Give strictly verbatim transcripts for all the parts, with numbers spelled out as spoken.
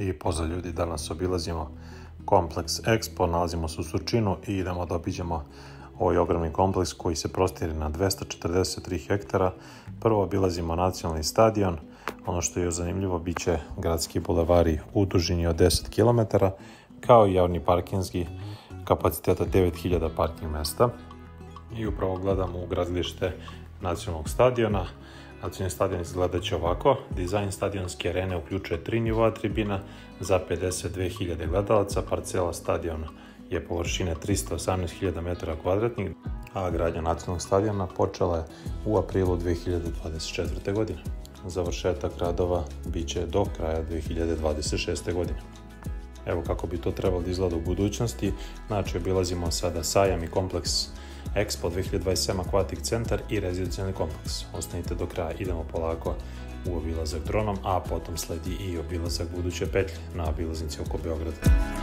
I pozdrav ljudi, danas obilazimo kompleks Expo, nalazimo se u Surčinu i idemo da obiđemo ovaj ogromni kompleks koji se prostire na dvesta četrdeset tri hektara. Prvo obilazimo nacionalni stadion, ono što je zanimljivo bit će gradski bulevari u dužini od deset kilometara, kao i javni parkinski kapaciteta devet hiljada parking mesta. I upravo gledamo u gradilište nacionalnog stadiona. Nacionalni stadion izgleda će ovako. Dizajn stadionske arene uključuje tri nivoa tribina za pedeset dve hiljade gledalaca. Parcela stadiona je površine trista osamnaest hiljada metara kvadratnih, a gradnja nacionalnog stadiona počela je u aprilu dve hiljade dvadeset četvrte. godine. Završetak radova bit će do kraja dve hiljade dvadeset šeste. godine. Evo kako bi to trebalo da izgleda u budućnosti. Znači, obilazimo sada sajam i kompleks Expo dve hiljade dvadeset sedam Aquatic centar i rezidencijalni kompleks. Ostanite do kraja, idemo polako u obilazak dronom, a potom sledi i obilazak buduće petlje na obilaznici oko Beograda.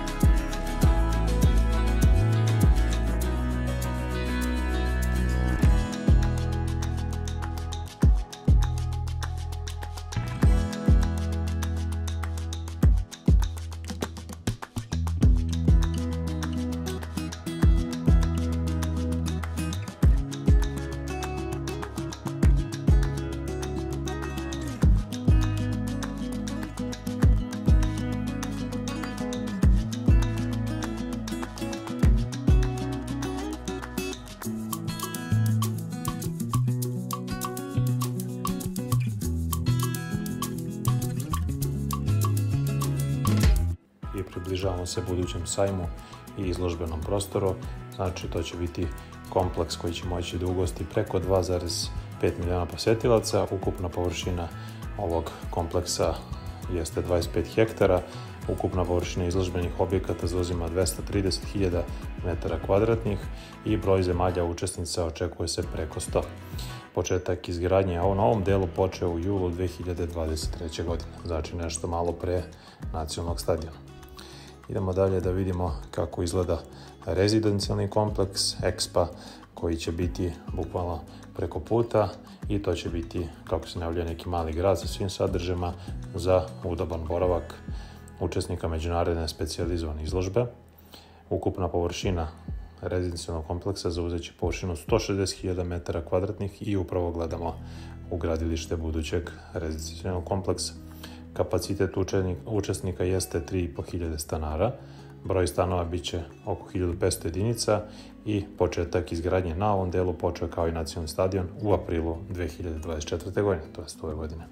I približavamo se budućem sajmu i izložbenom prostoru. Znači, to će biti kompleks koji će moći da ugosti preko dva zarez pet miliona posetilaca. Ukupna površina ovog kompleksa jeste dvadeset pet hektara. Ukupna površina izložbenih objekata zauzima dvesta trideset hiljada metara kvadratnih i broj zemalja učesnica očekuje se preko sto. Početak izgradnje na ovom delu počeo u julu dve hiljade dvadeset treće. godine, znači nešto malo pre nacionalnog stadiona. Idemo dalje da vidimo kako izgleda rezidencijalni kompleks Expo koji će biti bukvalno preko puta i to će biti, kako se najavljuje, neki mali grad sa svim sadržajima za udoban boravak učesnika međunarodne specijalizovane izložbe. Ukupna površina rezidencijalnog kompleksa zauzeće površinu sto šezdeset hiljada metara kvadratnih i upravo gledamo u gradilište budućeg rezidencijalnog kompleksa. Kapacitet učesnika jeste tri i po hiljade stanara, broj stanova bit će oko hiljadu petsto jedinica i početak izgradnje na ovom delu počeo kao i nacionalni stadion u aprilu dve hiljade dvadeset četvrte. godine, to jest ove godine.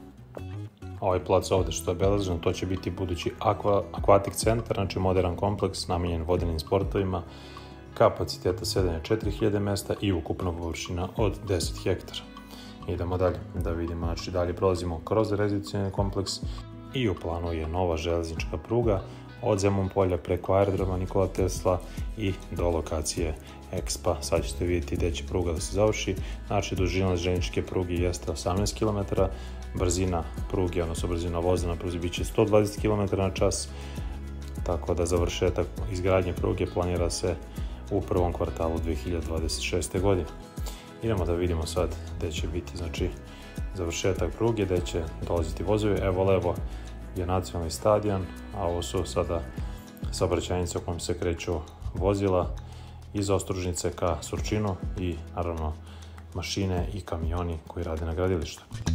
Ovaj plac ovde što je obeleženo, to će biti budući Aquatic centar, znači modern kompleks namenjen vodenim sportovima, kapaciteta sedenja četiri hiljade mesta i ukupna površina od deset hektara. Idemo dalje da vidimo, znači dalje prolazimo kroz rezidencijalni kompleks i u planu je nova železnička pruga od Zemun polja preko aerodroma Nikola Tesla i do lokacije Expo. Sad ćete vidjeti gde će pruga da se završi. Znači, dužina železničke pruge jeste osamnaest kilometara, brzina pruge, odnosno brzina voza na pruzi bit će sto dvadeset kilometara na čas, tako da završetak izgradnje pruge planira se u prvom kvartalu dve hiljade dvadeset šeste. godine. Idemo da vidimo sad gde će biti, znači, završetak pruge, gde će dolaziti vozovi. Evo levo je nacionalni stadion, a ovo su sada saobraćajnice u kojem se kreću vozila iz Ostružnice ka Surčinu i naravno mašine i kamioni koji rade na gradilištu.